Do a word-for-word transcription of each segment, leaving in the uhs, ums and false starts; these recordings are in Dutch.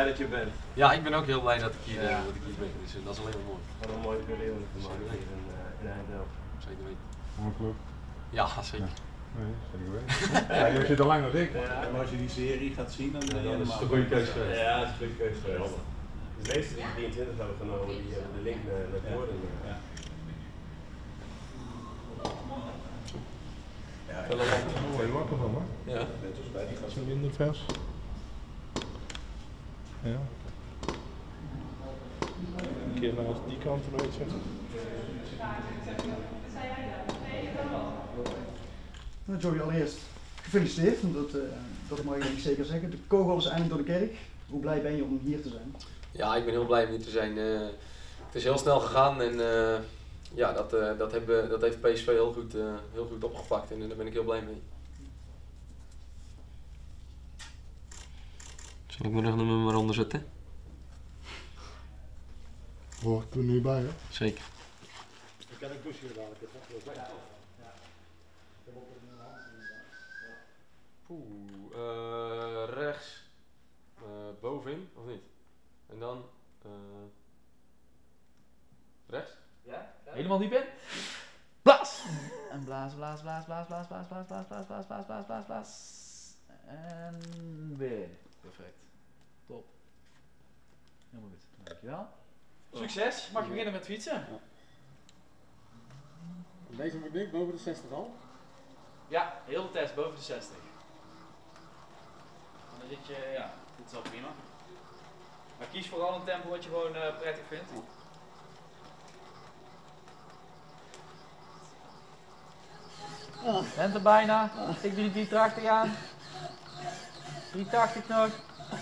dat je bent. Ja, ik ben ook heel blij dat ik hier, ja. uh, dat ik hier ben, dus uh, dat is alleen maar mooi. Wat een mooie periode gemaakt hier in, uh, in Eindhoven. Zeker weten. Mooi club. Ja, zeker. Ja. Nee, zeker weten. Ja, je zit al lang als ik. Ja, en als je die serie gaat zien, dan, ja, dan is het een goede keuze geweest. Ja, dat is een goede keuze geweest. De meeste die drieëntwintig hebben genomen, die hebben de link naar, naar Gordon. Ja. Ja, ja. Mooi wakker van hoor. Ja. Zo minder vers. Ja. Een keer naar die kant een beetje. Nou, Joey, allereerst gefeliciteerd, dat, uh, dat mag ik zeker zeggen. De kogel is eindelijk door de kerk. Hoe blij ben je om hier te zijn? Ja, ik ben heel blij om hier te zijn. Uh, het is heel snel gegaan en uh, ja, dat, uh, dat, hebben, dat heeft P S V heel goed, uh, heel goed opgepakt en uh, daar ben ik heel blij mee. Zal ik mijn rugnummer maar onder zetten? Hoort er nu bij, hè? Zeker. Ik kan een kusje dadelijk, hè? Ja. Oeh, uh, rechts, uh, bovenin, of niet? En dan, uh, rechts? Ja? Helemaal diep in? Blaas! En blaas, blaas, blaas, blaas, blaas, blaas, blaas, blaas, blaas, blaas, blaas, blaas, blaas, blaas. En weer. Perfect. Top. Helemaal goed. Dankjewel. Succes. Mag je beginnen met fietsen? Deze moet ik boven de zestig al? Ja, heel de test boven de zestig. En dan zit je, ja, dit is al prima. Maar kies vooral een tempo wat je gewoon uh, prettig vindt. Oh. Bent er bijna. Ik doe die driehonderdtachtig aan. driehonderdtachtig nog.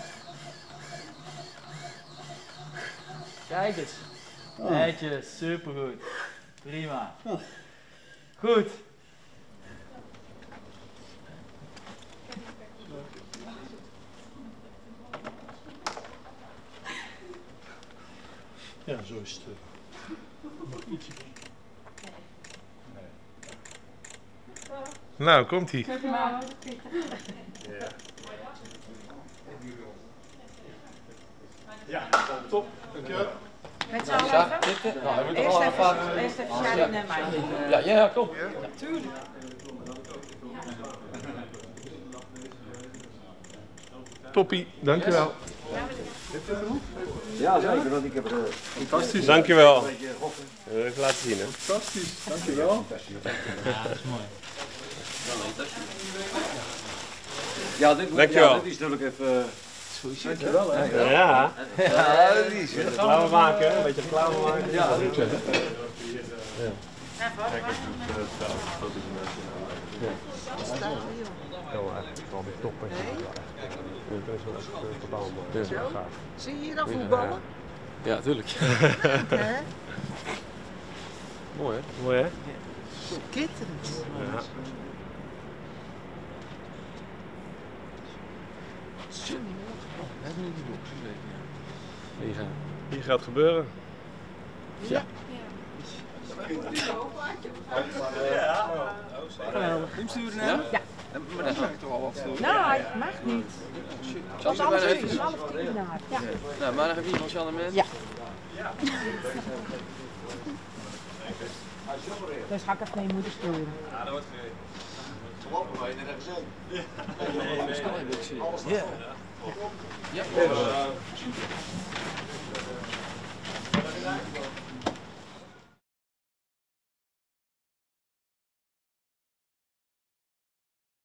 Kijk eens. Netjes, supergoed. Prima. Goed. Ja, zo is het. Nog ietsje. Nou, komt ie. Ja. Ja, top. Dankjewel. Met z'n allen even? Nou, Eerst even, eerst even Sharon en mij. Ja, ja, kom. Ja. Tuurlijk. Toppie, dankjewel. Ja, zeker, want ik heb er... Fantastisch. Dankjewel. Even laten zien, hè. Fantastisch, dankjewel. Ja, dat is mooi. Ja, dit, dankjewel. Ja, dit is natuurlijk even... Dankjewel, hè. Ja. Ja, dat is het. Reclame maken, een beetje reclame maken. Ja, dat is het. Wel weer top, hè. Dat is wel echt totaal gaaf. Zie je hier dan voetballen? Ja, tuurlijk. Hè? Mooi, hè? Mooi, hè? Skitterend. Ja. Hier gaan. Hier gaat het gebeuren. Ja. Geweldig. Insturen, hè? Ja. Maar dan ga ik toch al wat doen. Nou, het mag niet. Zal Tot half tien, half tien naar. Ja. Nou, maandag heb je iemand van Jeanne. Ja. Dus ga ik even mee moeten sturen. Ja, dat wordt gereden. Gewoon bij je ergens in. Ja. Ja. Ja.